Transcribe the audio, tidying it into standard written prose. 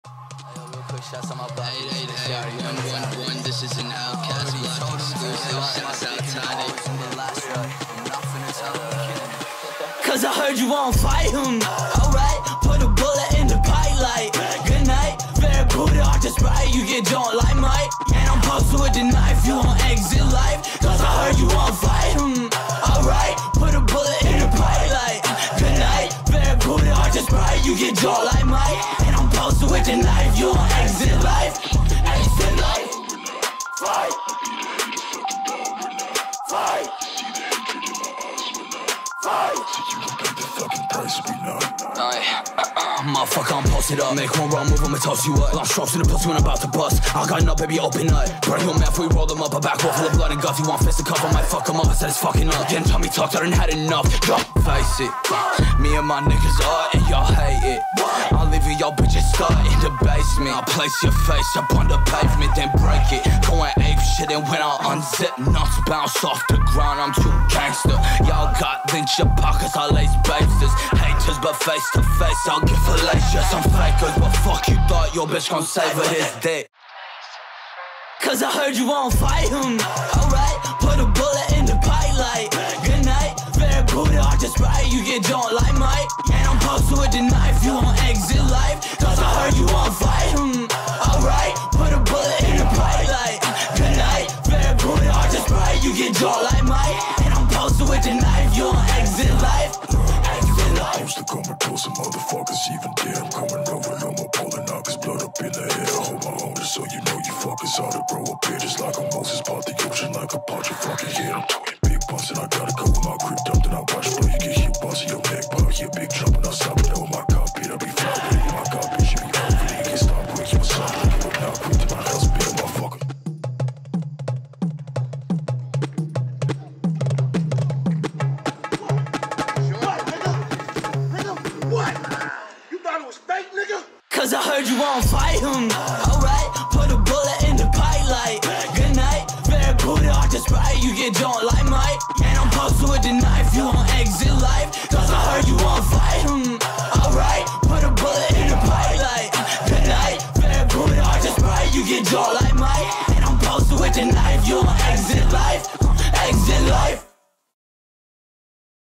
Shots on my body. 111, this is an Outcast Block exclusive. Shouts out Tiny. Cause I heard you won't fight him. Alright, put a bullet in the pipe like good night. Very brutal, I just right. You get drawn like Mike. And I'm posted with the knife. You won't exit life. Cause I heard you won't fight him. Alright, put a bullet in the pipe like good night. Very brutal, I just right. You get drawn like Mike. And I'm posted with the knife. You won't exit life. Exit life. Fight. Fight. Motherfucker, I'm posted up. Make one wrong move, I'ma toss you up. Lost strokes in the pussy when I'm about to bust. I got enough, baby, open up. Break your mouth, we roll them up. A back wall full of blood and guts. You want fist to cuff, I might fuck them up. I said it's fucking up. Getting tummy tucked, I done had enough. Yo, face it. Me and my niggas are, and y'all hate it. I'm leaving y'all bitches stuck in the basement. I'll place your face up on the pavement, then break it. Going ape shit, and when I unzip, nuts bounce off the ground. I'm too gangster. Y'all got lynch your pockets, I lace bases. Haters, but face to face, I'll get fallacious. I'm fakers, but fuck you thought your bitch gon' save her his dick. Cause I heard you won't fight him. Alright, put a bullet in the pipe like good night. Very brutal, I just right. You get drawn like Mike. And I'm posted with the knife. You won't exit life. Cause I heard you won't fight him. Alright, put a bullet in the pipe like good night. Very brutal, I just right. You get drawn like Mike. And I'm posted with the knife. You won't exit life. Close to comatose, some motherfuckers even dead. I'm coming over, no more pulling out, cause blood up in the air. I hold my own, just so you know you fuckers ought to grow up here. Just like a Moses, part the ocean like a pot, you fucking head. I'm talking big bumps and I gotta go with my grip dumped and I watch, bro. You get hit, boss, your neck, bro. You big jump and I stop it with my cockpit. I be fly with it, my cockpit, you be over it. You can stop quick, you what's up, like you now quick to my house, big motherfucker. Cause I heard you won't fight him. Alright, put a bullet in the pipe like good night. Very brutal, I just right. You get drawn like